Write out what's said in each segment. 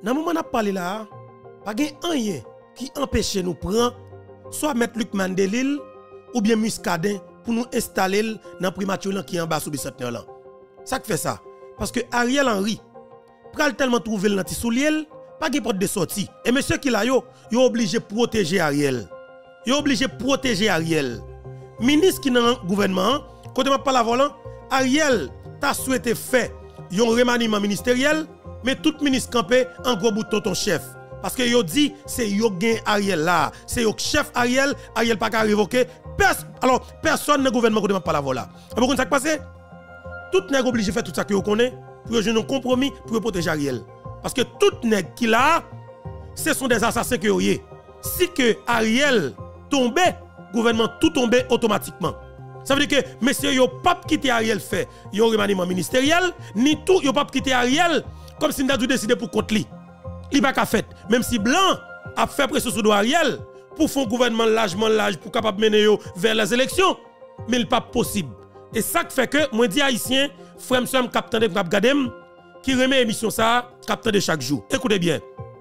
Dans le moment où on a parlé là, pas rien qui empêche nous prendre soit mettre Luc Mandelil ou bien Muscadin pour nous installer dans le primature qui est en bas sous le centenaire là. Ça qui fait ça. Parce que Ariel Henry pral tellement trouver le petit soulier, pas de porte de sortie. Et monsieur qui là yo obligé de protéger Ariel. Yo obligé de protéger Ariel. Ministre qui dans le gouvernement, quand on parle volant, Ariel t'a souhaité faire un remaniement ministériel, mais tout ministre campé en gros bout de ton chef. Parce que yo dit c'est yo gain Ariel là, c'est yo chef Ariel pas qu'à révoquer. Alors personne dans le gouvernement quand on parle volant. Et vous ça qui passe? Tout nèg obligé de faire tout ça que vous connaissez pour jouer un compromis pour protéger Ariel. Parce que tout nèg qui là, ce sont des assassins que vous si que Ariel tombait, gouvernement tout tombait automatiquement. Ça veut dire que messieurs yo pas quitter Ariel fait, yo remaniement ministériel, ni tout yo pas quitter Ariel comme si nous avons décidé pour contre lui. Il pas qu'à fait, même si Blanc a fait pression sur Ariel pour faire un gouvernement large pour capable mener yo vers les élections, mais il pas possible. Et ça fait que moi dis haïtien, frère monsieur capitaine de Gadem qui remet émission ça, capitaine de chaque jour. Écoutez bien.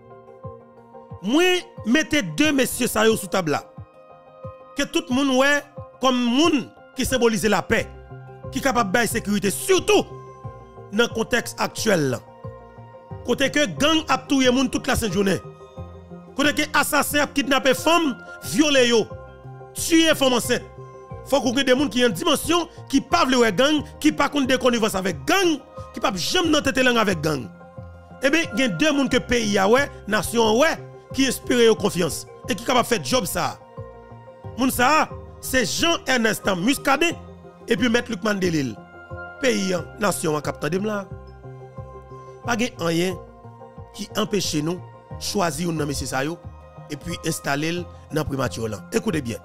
Moi mettez deux messieurs ça sous table là. Que tout le monde ouais comme monde qui symbolise la paix, qui capable de sécurité surtout dans le contexte actuel là. Côté que gang a tué moun toute la sainte journée. Côté que assassin a kidnappé femme, violé yo, tué femme enceinte. Faut qu'on ait des gens qui ont une dimension qui pas vle gang, qui pas contre des connivences avec gang, qui pas jamais dans tête langue avec gang. Eh bien, il y a deux gens que pays a ouais, nation ouais, qui inspirent confiance et qui capable faire job ça. Moun ça, c'est Jean-Ernest Muscadet et puis mettre Luc Mandelil. Pays nation en capteur de là. Pas rien qui empêche nous choisir un monsieur ça yo et puis installer dans primature là. Écoutez bien.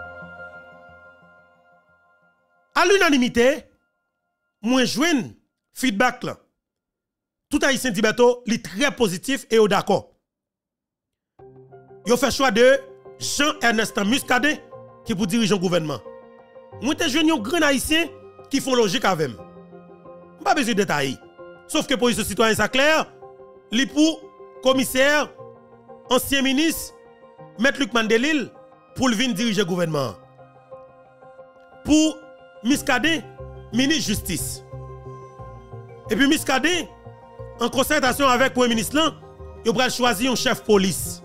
À l'unanimité, moi joine feedback là. Tout haïtien dit bateau, li très positif et au d'accord. Yo fait choix de Jean-Ernest Muscadet qui pour diriger le gouvernement. Moi te joine un grand haïtien qui font logique avec moi. Pas besoin de détails. Sauf que police citoyen ça clair, li pour commissaire ancien ministre Maître Luc Mandelil pour venir diriger le gouvernement. Pour Muscadet, ministre justice. Et puis Muscadet, en concertation avec le Premier ministre, il va choisir un chef police.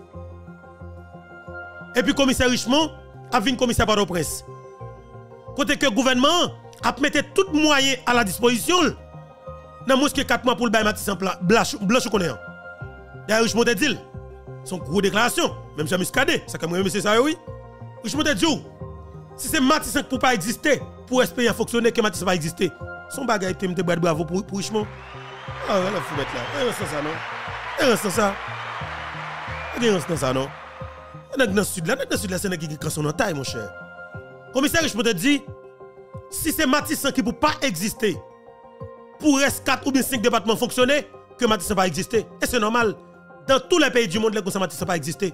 Et puis commissaire Richemont a vu un commissaire par le prince. Côté que le gouvernement a mis tout moyen à la disposition, dans moins que 4 mois pour le bail Matissan Blanche connaît. D'ailleurs Richemont a dit, son gros déclaration, même Jean Muscadet, ça comme monsieur ça oui. Richemont a dit, si c'est Matissan pour pas exister, pour espérer fonctionner que Matissan va exister. Son bagage te mette bravo pour Richemont. Ah, là faut mettre là. Et ça non. Et ça. Et ça non. Dans le sud là, c'est un qui son taille mon cher. Commissaire Richemont te dit si c'est Matissan qui pour pas exister, pour rester 4 ou bien 5 départements fonctionner, que Matissan va exister. Et c'est normal. Dans tous les pays du monde, les Matissan va exister.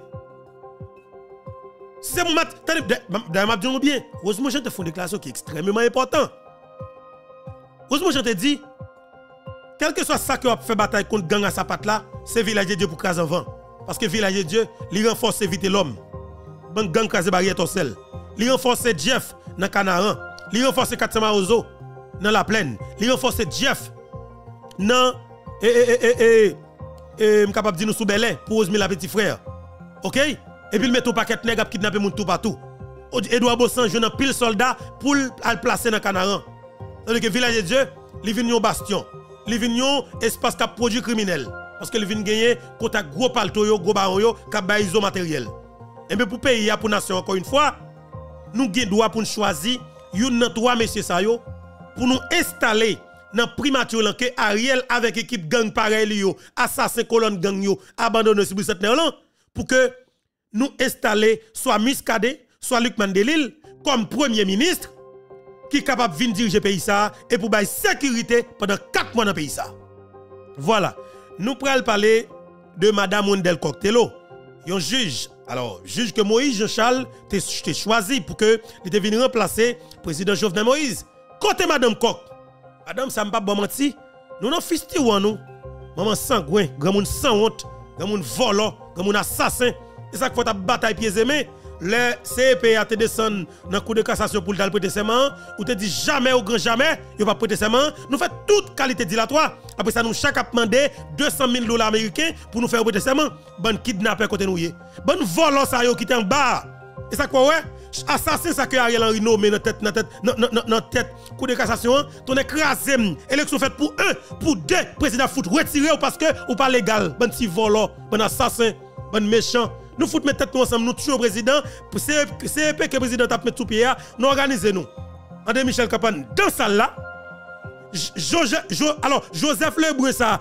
Si c'est mon d'ailleurs, je bien, heureusement, je te fais une déclaration qui est extrêmement importante. Heureusement, je te dis, quel que soit ça que a fait bataille contre gang à sa patte là, c'est village de Dieu pour craser en vent. Parce que village de Dieu, il renforce vite l'homme. Bon gang craser barrière torsel. Il renforce Jeff dans Canaran. Il renforce Katsama Ozo dans la plaine. Il renforce Jeff dans capable de dire nous sous Belay pour Osmi la petit frère. OK? Et puis il met tout paquet nèg a kidnapper moun tout partout. Edouard Bossan joue un pile soldat pour le placer dans Canaran. Donc que village de Dieu, il vient un bastion. Il vient un espace qui produit criminel parce que il vient gagner contact gros palto yo, gros baron yo, qui ba iso matériel. Et bien pour pays pour nation encore une fois, nous avons droit pour choisir une trois messieurs ça yo pour nous installer dans primature que Ariel avec équipe gang pareil yo, assassin colonne gang yo, abandonné sur cette là pour que nous installer soit Muscadet, soit Luc Mandelil comme premier ministre qui est capable de venir diriger le pays ça et pour bailler sécurité pendant 4 mois dans le pays ça. Voilà. Nous pourrons parler de Madame Wendel Coctello, un juge. Alors, juge que Moïse Jean-Charles t'a choisi pour que il devienne remplacer le président Jovenel Moïse. Côté Madame Coq. Madame, ça ne pas bon menti. Nous n'avons fils nous. Maman sangouin, grand monde sans honte. grand monde volant, grand monde assassin. Et ça qu'il faut ta bataille pieds et mains. Le CEP a te descend dans cour de cassation pour le prêter serment, ou te dit jamais au grand jamais, il va prêter serment. Nous faisons toute qualité dilatoire. Après ça, nous chaque a demandé 200 000 $ américains pour nous faire prêter serment. Bon kidnapper côté nous. Bon volant ça yo qui est en bas. Et ça quoi ouais? Assassin ça que Ariel Henry nommé dans tête cour de cassation, ton écrasé élection faite pour un, pour deux président foot retiré parce que ou pas légal. Bon petit volant, bon assassin, bon méchant. Nous foutons mettre tête ensemble, nous tuons le président. CEP que le président a mis tout pied, nous organisons nous. André Michel Capan, dans ça là, alors Joseph Lebrun, ça,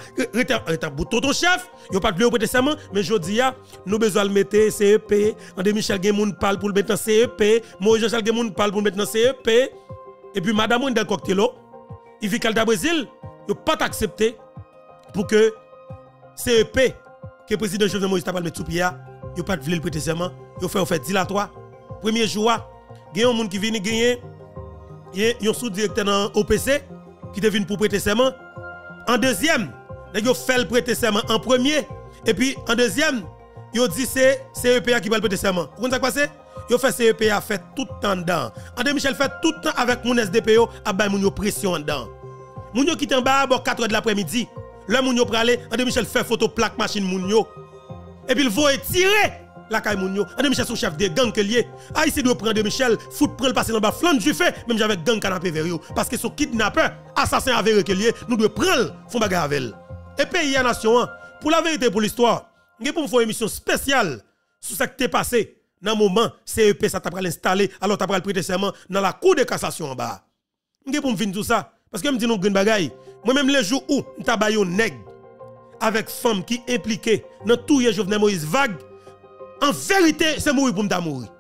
ton chef, il n'a pas de prêter serment, mais je dis, nous besoin de mettre CEP. André Michel Gemoun parle pour le mettre dans CEP. Moïse Jean-Charles Gemoun parle pour le mettre dans CEP. Et puis Madame Wendel Coctello, il vit qu'elle Brésil, il n'a pas accepté pour que CEP, que le président Jovenel Moïse t'a pas mettre sous pied. Yo pas de prêter serment, yo fait dilatoire. Premier jour, il y a un monde qui vient gagner, il y a un sous-directeur dans OPC qui est venu pour prêter serment. En deuxième, yo fait le prêter serment en premier et puis en deuxième, yo dit c'est CEPA qui va le prêter serment. Vous comprenez ça passé? Yo fait CEPA fait tout le temps dedans. André Michel fait tout le temps avec mon SDPO à bay moun yo pression dedans. Moun yo qui est en bas à 4h de l'après-midi. Là moun yo pralé, André Michel fait photo plaque machine moun yo. Et puis il va tirer la caille Mounio. André Michel son chef de gang que lié. Haïti doit prendre André Michel, foot prendre passer dans bas flanc du fait, même j'avais gang canapé vers eux parce que son kidnappeur, assassin avéré que lié, nous devons prendre font bagarre avec elle. Et pays à nation, pour la vérité pour l'histoire, nous pour faire une émission spéciale sur ce qui t'est passé dans le moment CEP ça t'a pral installer alors t'a pral prêter serment dans la cour de cassation en bas. Nous pour me finir tout ça parce que me dit nous green bagaille. Moi même les jours où t'a ba yo nèg avec femme qui impliquée dans tout Jovenel Moïse vague, en vérité, c'est mourir pour me mourir.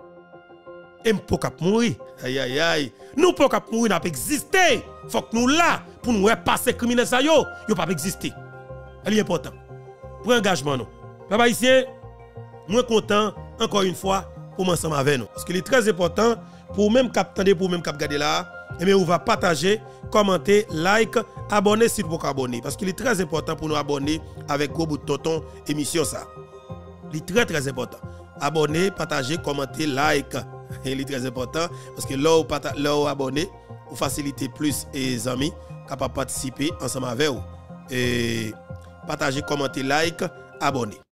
Et m'po cap mourir. Aïe aïe aïe. Nous po cap mourir n'a pas existé. Faut que nous là pour nous repasser criminel ça yo pas existé. Elle est important. Pour engagement nous. Papa ici, moi content encore une fois pour m'ensemble avec nous parce qu'il est très important pour même cap tendre pour même cap garder là. Et bien on va partager, commenter, like, abonner si vous abonner parce qu'il est très important pour nous abonner avec gros bout de tonton émission ça. Il est très très important. Abonner, partager, commenter, like. Il est très important parce que là où abonner, vous facilitez plus les amis capables de participer ensemble avec vous. Et partager, commenter, like, abonner.